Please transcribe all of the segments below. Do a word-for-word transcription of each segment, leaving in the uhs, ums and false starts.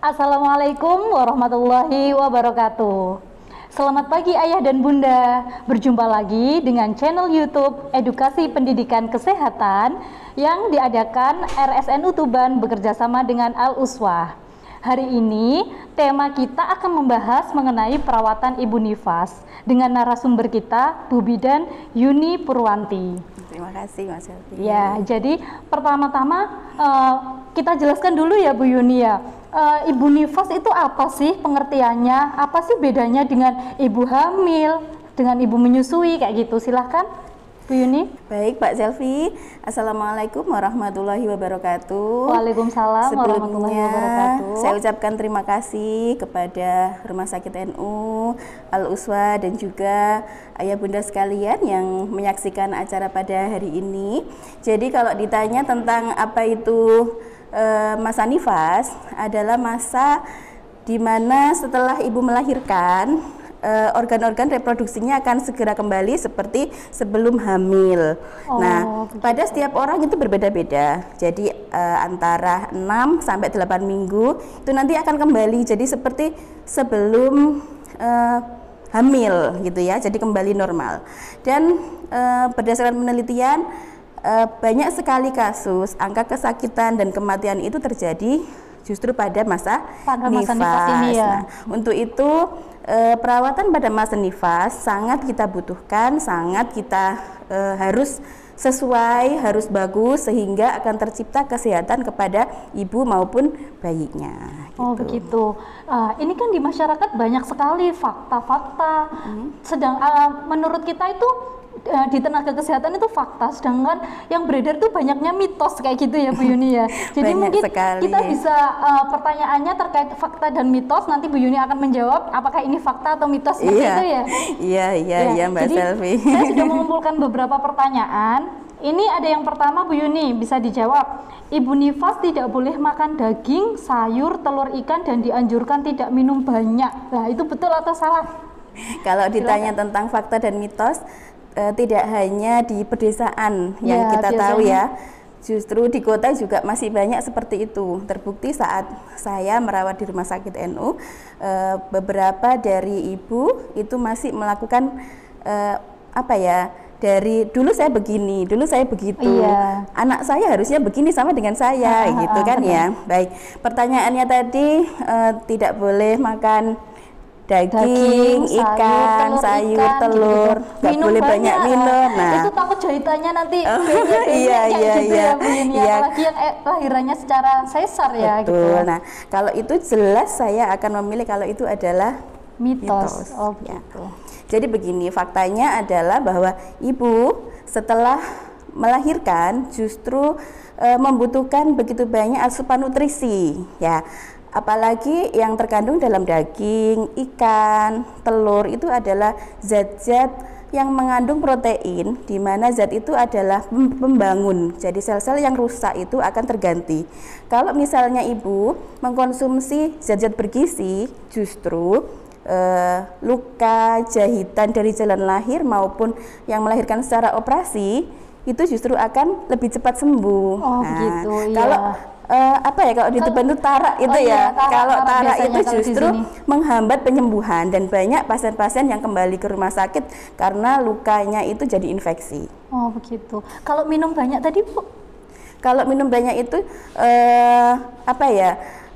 Assalamualaikum warahmatullahi wabarakatuh. Selamat pagi ayah dan bunda. Berjumpa lagi dengan channel YouTube Edukasi Pendidikan Kesehatan yang diadakan R S N U Tuban bekerjasama dengan Al-Uswah. Hari ini tema kita akan membahas mengenai perawatan ibu nifas dengan narasumber kita Bu Bidan Yuni Purwanti. Terima kasih Mas Elvi. Ya, jadi pertama-tama uh, kita jelaskan dulu ya Bu Yuni ya. Uh, ibu nifas itu apa sih pengertiannya? Apa sih bedanya dengan ibu hamil, dengan ibu menyusui kayak gitu? Silahkan Bu Yuni. Baik Pak Selvi, Assalamualaikum warahmatullahi wabarakatuh. Waalaikumsalam warahmatullahi wabarakatuh. Saya ucapkan terima kasih kepada Rumah Sakit N U, Al-Uswah dan juga ayah bunda sekalian yang menyaksikan acara pada hari ini. Jadi kalau ditanya tentang apa itu e, masa nifas, adalah masa di mana setelah ibu melahirkan organ-organ reproduksinya akan segera kembali seperti sebelum hamil. Oh, nah, begitu. Pada setiap orang itu berbeda-beda. Jadi uh, antara enam sampai delapan minggu itu nanti akan kembali jadi seperti sebelum uh, hamil gitu ya. Jadi kembali normal. Dan uh, berdasarkan penelitian uh, banyak sekali kasus angka kesakitan dan kematian itu terjadi justru pada masa, pada nifas. masa nifas ini ya. Nah, untuk itu E, perawatan pada masa nifas sangat kita butuhkan, sangat kita e, harus sesuai, harus bagus sehingga akan tercipta kesehatan kepada ibu maupun bayinya. Oh gitu. Begitu. Uh, ini kan di masyarakat banyak sekali fakta-fakta. Hmm. Sedang uh, menurut kita itu uh, di tenaga kesehatan itu fakta, sedangkan yang beredar tuh banyaknya mitos kayak gitu ya Bu Yuni ya. Jadi banyak mungkin sekali. kita bisa uh, pertanyaannya terkait fakta dan mitos, nanti Bu Yuni akan menjawab apakah ini fakta atau mitos seperti iya. itu ya. Iya iya ya. iya Mbak Jadi, Selvi. Saya sudah mengumpulkan beberapa pertanyaan. Ini ada yang pertama Bu Yuni, bisa dijawab. Ibu nifas tidak boleh makan daging, sayur, telur ikan dan dianjurkan tidak minum banyak. Nah, itu betul atau salah? Kalau ditanya Silakan. Tentang fakta dan mitos, eh, tidak hanya di pedesaan yang ya, kita biasanya. tahu ya. Justru di kota juga masih banyak seperti itu. Terbukti saat saya merawat di Rumah Sakit N U, eh, beberapa dari ibu itu masih melakukan eh, apa ya? Dari dulu saya begini, dulu saya begitu, iya. Anak saya harusnya begini sama dengan saya, ah, gitu kan ah, ya. Baik, pertanyaannya tadi uh, tidak boleh makan daging, daging ikan, sayur, sayur, telur, nggak boleh banyak, banyak minum. Nah, itu takut jahitannya nanti oh, iya, iya, iya, gitu iya, ya, iya. Apalagi yang eh, lahirannya secara sesar ya. Betul. Gitu. Nah, kalau itu jelas saya akan memilih kalau itu adalah mitos. mitos. Oh, ya. gitu. Jadi begini, faktanya adalah bahwa ibu setelah melahirkan justru e, membutuhkan begitu banyak asupan nutrisi, ya. Apalagi yang terkandung dalam daging, ikan, telur itu adalah zat-zat yang mengandung protein, di mana zat itu adalah pembangun. Jadi sel-sel yang rusak itu akan terganti. Kalau misalnya ibu mengkonsumsi zat-zat bergizi, justru Uh, luka, jahitan dari jalan lahir maupun yang melahirkan secara operasi itu justru akan lebih cepat sembuh. Oh, nah, begitu. Kalau iya. uh, apa ya kalau di Tuban itu tarak itu oh, ya. Iya, tarak, kalau tarak, tarak itu justru menghambat penyembuhan dan banyak pasien-pasien yang kembali ke rumah sakit karena lukanya itu jadi infeksi. Oh, begitu. Kalau minum banyak tadi Bu? Kalau minum banyak itu uh, apa ya?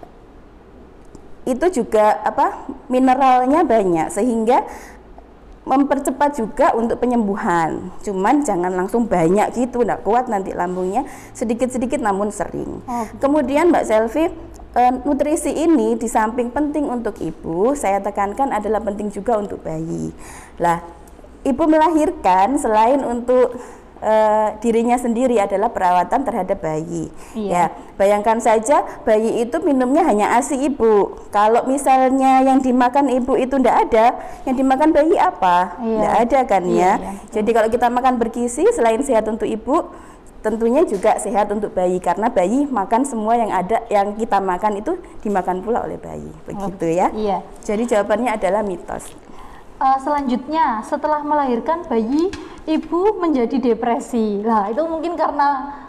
Itu juga apa mineralnya banyak sehingga mempercepat juga untuk penyembuhan. Cuman jangan langsung banyak gitu, nggak kuat nanti lambungnya, sedikit-sedikit namun sering. Oh. Kemudian Mbak Selvi, e, nutrisi ini di samping penting untuk ibu, saya tekankan adalah penting juga untuk bayi. Lah, ibu melahirkan selain untuk Uh, dirinya sendiri adalah perawatan terhadap bayi. Iya. Ya, bayangkan saja bayi itu minumnya hanya ASI ibu. Kalau misalnya yang dimakan ibu itu tidak ada, yang dimakan bayi apa? Tidak iya. ada kan iya, ya. Iya. Jadi kalau kita makan bergizi, selain sehat untuk ibu, tentunya juga sehat untuk bayi karena bayi makan semua yang ada yang kita makan itu dimakan pula oleh bayi. Begitu oh, ya. Iya. Jadi jawabannya adalah mitos. Uh, selanjutnya, setelah melahirkan bayi, ibu menjadi depresi. Nah, itu mungkin karena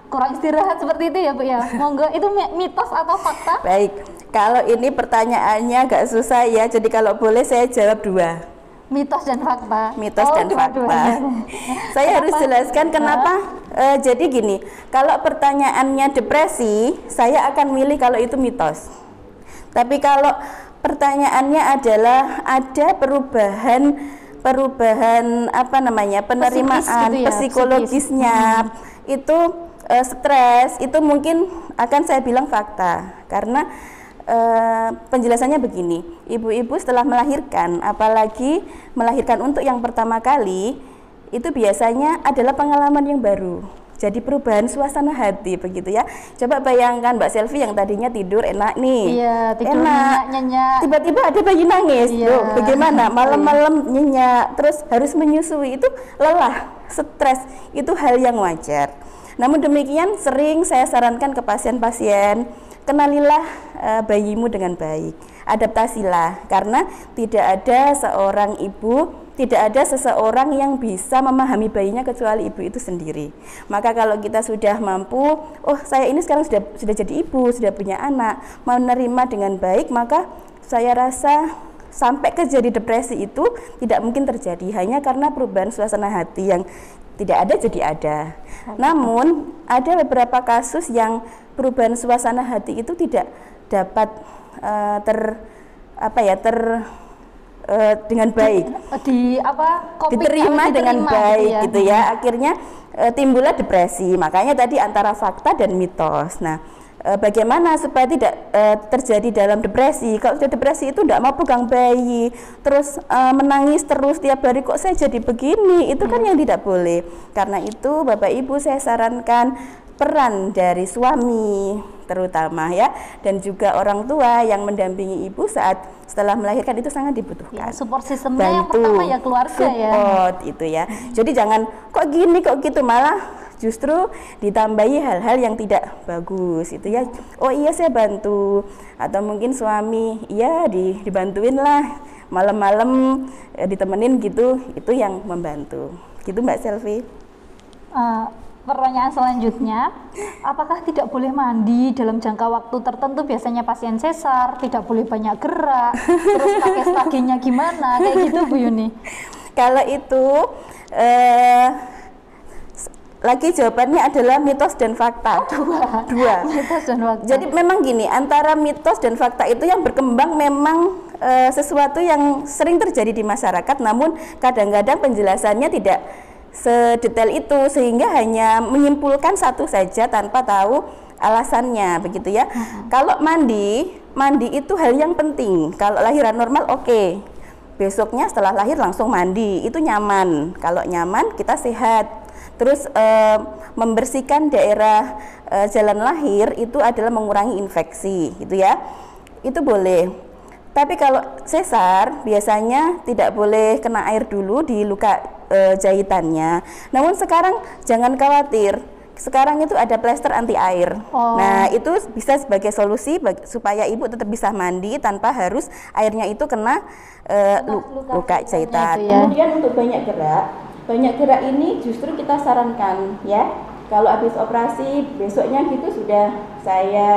kurang istirahat seperti itu ya Bu ya. Monggo, itu mitos atau fakta? Baik, kalau ini pertanyaannya agak susah ya, jadi kalau boleh saya jawab dua. Mitos dan fakta. Mitos oh, dan fakta. Saya harus jelaskan kenapa. Uh, jadi gini, kalau pertanyaannya depresi, saya akan milih kalau itu mitos. Tapi kalau pertanyaannya adalah ada perubahan perubahan apa namanya penerimaan Psikis gitu ya, psikologisnya hmm. itu uh, stres, itu mungkin akan saya bilang fakta karena Uh, penjelasannya begini, ibu-ibu setelah melahirkan, apalagi melahirkan untuk yang pertama kali, itu biasanya adalah pengalaman yang baru. Jadi perubahan suasana hati begitu ya. Coba bayangkan Mbak Selvi yang tadinya tidur enak nih, iya, tidur enak, nyenyak. Tiba-tiba ada bayi nangis, iya. Loh, bagaimana? Malam-malam nyenyak, terus harus menyusui, itu lelah, stres, itu hal yang wajar. Namun demikian sering saya sarankan ke pasien-pasien, kenalilah uh, bayimu dengan baik, adaptasilah, karena tidak ada seorang ibu, tidak ada seseorang yang bisa memahami bayinya kecuali ibu itu sendiri. Maka kalau kita sudah mampu, oh saya ini sekarang sudah sudah jadi ibu, sudah punya anak, menerima dengan baik, maka saya rasa sampai kejadian depresi itu tidak mungkin terjadi hanya karena perubahan suasana hati yang tidak ada jadi ada. Namun ada beberapa kasus yang perubahan suasana hati itu tidak dapat uh, ter apa ya ter uh, dengan baik di apa kopik, diterima dengan baik gitu ya, gitu ya. Akhirnya uh, timbullah depresi. Makanya tadi antara fakta dan mitos. Nah, uh, bagaimana supaya tidak uh, terjadi dalam depresi? Kalau sudah depresi itu tidak mau pegang bayi, terus uh, menangis terus tiap hari, kok saya jadi begini, itu kan hmm. yang tidak boleh. Karena itu Bapak Ibu saya sarankan peran dari suami terutama ya, dan juga orang tua yang mendampingi ibu saat setelah melahirkan itu sangat dibutuhkan. Ya, support sistemnya yang pertama ya keluarga support ya. Itu ya. Jadi jangan kok gini kok gitu, malah justru ditambahi hal-hal yang tidak bagus itu ya. Oh iya saya bantu, atau mungkin suami iya di, dibantuin lah malam-malam eh, ditemenin gitu, itu yang membantu. Gitu Mbak Selvi. Uh, Pertanyaan selanjutnya, apakah tidak boleh mandi dalam jangka waktu tertentu? Biasanya pasien sesar tidak boleh banyak gerak, terus pakai staginya gimana? Kayak gitu Bu Yuni. Kalau itu eh, lagi jawabannya adalah mitos dan fakta. Dua. Dua. Mitos dan fakta. Jadi memang gini, antara mitos dan fakta itu yang berkembang memang eh, sesuatu yang sering terjadi di masyarakat, namun kadang-kadang penjelasannya tidak sedetail itu sehingga hanya menyimpulkan satu saja tanpa tahu alasannya begitu ya. Uh-huh. Kalau mandi, mandi itu hal yang penting. Kalau lahiran normal oke. Okay. Besoknya setelah lahir langsung mandi, itu nyaman. Kalau nyaman kita sehat. Terus e, membersihkan daerah e, jalan lahir itu adalah mengurangi infeksi gitu ya. Itu boleh. Tapi kalau sesar biasanya tidak boleh kena air dulu di luka e, jahitannya. Namun sekarang jangan khawatir, sekarang itu ada plester anti air. Oh. Nah itu bisa sebagai solusi bagi, supaya ibu tetap bisa mandi tanpa harus airnya itu kena e, luka, luka jahitan. Ya. Kemudian untuk banyak gerak, banyak gerak ini justru kita sarankan ya. Kalau habis operasi besoknya gitu sudah saya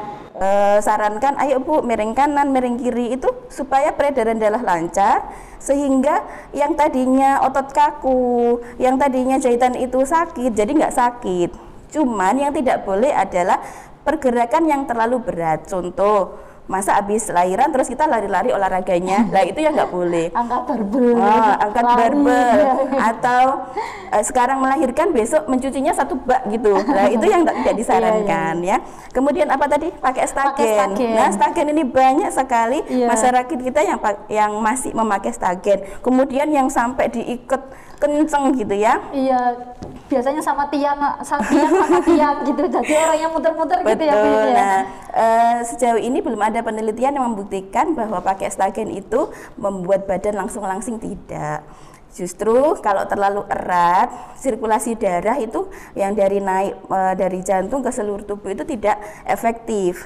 Uh, sarankan, ayo Bu miring kanan, miring kiri, itu supaya peredaran darah lancar, sehingga yang tadinya otot kaku, yang tadinya jahitan itu sakit, jadi nggak sakit. Cuman yang tidak boleh adalah pergerakan yang terlalu berat. Contoh, masa habis lahiran terus kita lari-lari olahraganya, lah itu yang nggak boleh. Angkat barbel, oh, angkat barbel, atau uh, sekarang melahirkan besok mencucinya satu bak gitu, lah itu yang tidak disarankan ya. Kemudian apa tadi? Pakai stagen. Nah stagen ini banyak sekali yeah. masyarakat kita yang yang masih memakai stagen. Kemudian yang sampai diikat kenceng gitu ya. Iya, biasanya sama tiang, sama tiang sama tiang gitu. Jadi orang yang muter-muter gitu ya. Betul. Nah, uh, sejauh ini belum ada penelitian yang membuktikan bahwa pakai stagen itu membuat badan langsung-langsing, tidak. Justru kalau terlalu erat, sirkulasi darah itu yang dari naik e, dari jantung ke seluruh tubuh itu tidak efektif.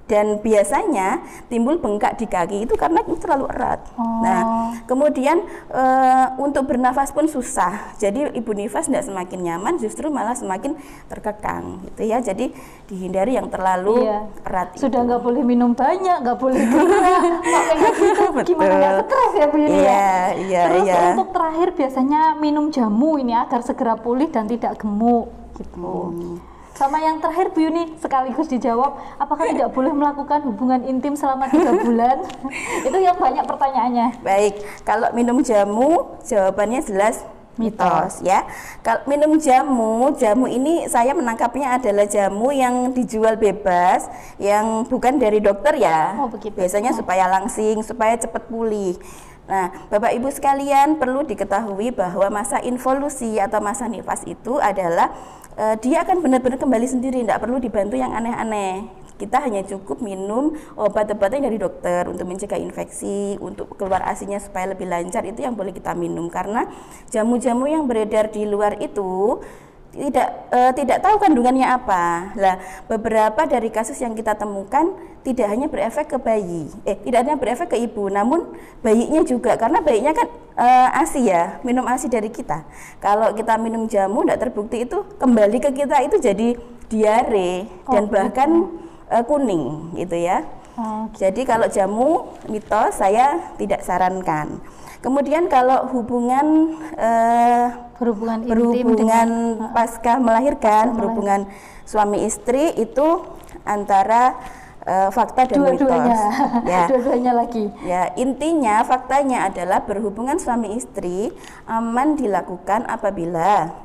Dan biasanya timbul bengkak di kaki itu karena itu terlalu erat. Oh. Nah, kemudian e, untuk bernafas pun susah. Jadi ibu nifas tidak semakin nyaman, justru malah semakin terkekang, gitu ya. Jadi dihindari yang terlalu Iya. erat. Sudah itu. nggak boleh minum banyak, nggak boleh gerak, pakai kayak gitu. Gimana nggak stres ya Bu Yuni? Iya, ya? iya, Terus iya. untuk terakhir biasanya minum jamu ini agar segera pulih dan tidak gemuk, gitu. Hmm. Sama yang terakhir Bu Yuni sekaligus dijawab, apakah tidak boleh melakukan hubungan intim selama tiga bulan? Itu yang banyak pertanyaannya. Baik, kalau minum jamu jawabannya jelas mitos, ya. Kalau minum jamu, jamu ini saya menangkapnya adalah jamu yang dijual bebas, yang bukan dari dokter ya. Oh, begitu. Biasanya Oh. supaya langsing, supaya cepat pulih. Nah, Bapak Ibu sekalian perlu diketahui bahwa masa involusi atau masa nifas itu adalah Uh, dia akan benar-benar kembali sendiri, tidak perlu dibantu yang aneh-aneh. Kita hanya cukup minum obat-obatnya dari dokter untuk mencegah infeksi, untuk keluar asinya supaya lebih lancar, itu yang boleh kita minum. Karena jamu-jamu yang beredar di luar itu tidak uh, tidak tahu kandungannya apa. Lah, beberapa dari kasus yang kita temukan tidak hanya berefek ke bayi, eh tidak hanya berefek ke ibu, namun bayinya juga, karena bayinya kan uh, ASI ya, minum ASI dari kita. Kalau kita minum jamu tidak terbukti itu kembali ke kita itu jadi diare dan Oh, bahkan uh, kuning gitu ya. Oh, Jadi kalau jamu mitos saya tidak sarankan. Kemudian kalau hubungan uh, berhubungan, intim berhubungan dengan pasca melahirkan, pasca berhubungan suami istri itu antara uh, fakta dan dua-duanya, mitos. Ya. dua-duanya lagi. Ya, intinya faktanya adalah berhubungan suami istri aman dilakukan apabila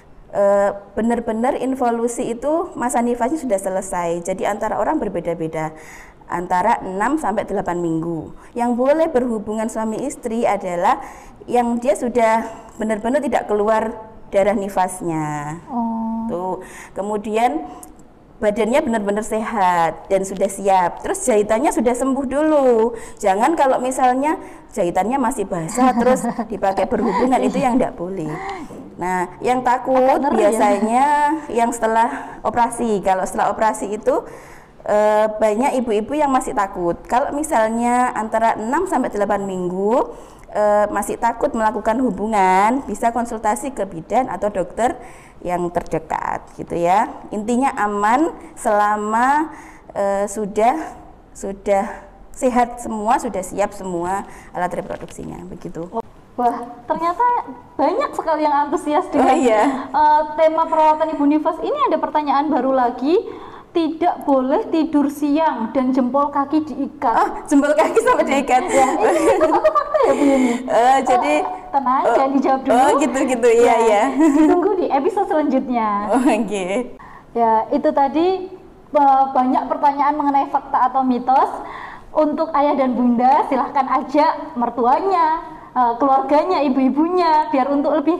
uh, benar-benar involusi itu masa nifasnya sudah selesai. Jadi antara orang berbeda-beda, antara enam sampai delapan minggu. Yang boleh berhubungan suami istri adalah yang dia sudah benar-benar tidak keluar darah nifasnya. Oh. Tuh. Kemudian badannya benar-benar sehat dan sudah siap. Terus jahitannya sudah sembuh dulu. Jangan kalau misalnya jahitannya masih basah terus dipakai berhubungan, itu yang tidak boleh. Nah, yang takut biasanya ya? yang setelah operasi. Kalau setelah operasi itu e, banyak ibu-ibu yang masih takut. Kalau misalnya antara enam sampai delapan minggu e, masih takut melakukan hubungan, bisa konsultasi ke bidan atau dokter yang terdekat gitu ya. Intinya aman selama e, sudah sudah sehat semua, sudah siap semua alat reproduksinya, begitu. Wah, ternyata banyak sekali yang antusias dengan oh, iya. uh, tema perawatan ibu nifas. Ini ada pertanyaan baru lagi, tidak boleh tidur siang dan jempol kaki diikat. Oh, jempol kaki sampai diikat. Ya, ini itu satu fakta ya Bu Yuni? Uh, jadi oh, tenang, oh, jangan dijawab dulu. Oh gitu-gitu, iya ya. Ditunggu di episode selanjutnya. Oh, oke. Okay. Ya, itu tadi uh, banyak pertanyaan mengenai fakta atau mitos. Untuk ayah dan bunda, silahkan ajak mertuanya, uh, keluarganya, ibu-ibunya, biar untuk lebih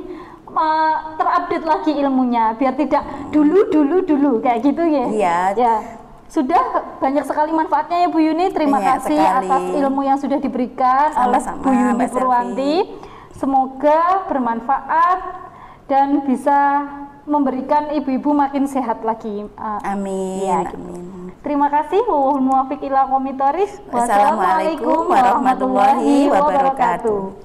uh, terupdate lagi ilmunya, biar tidak dulu dulu dulu kayak gitu ya. Iya. Ya, sudah banyak sekali manfaatnya ya Bu Yuni. Terima banyak kasih sekali. atas ilmu yang sudah diberikan oleh Bu Yuni Mbak Purwanti. Semoga bermanfaat dan bisa memberikan ibu-ibu makin sehat lagi. Uh, Amin. Ya, Amin. Terima kasih. Wallahul muwaffiq ila qomitoris. Wassalamualaikum warahmatullahi wabarakatuh.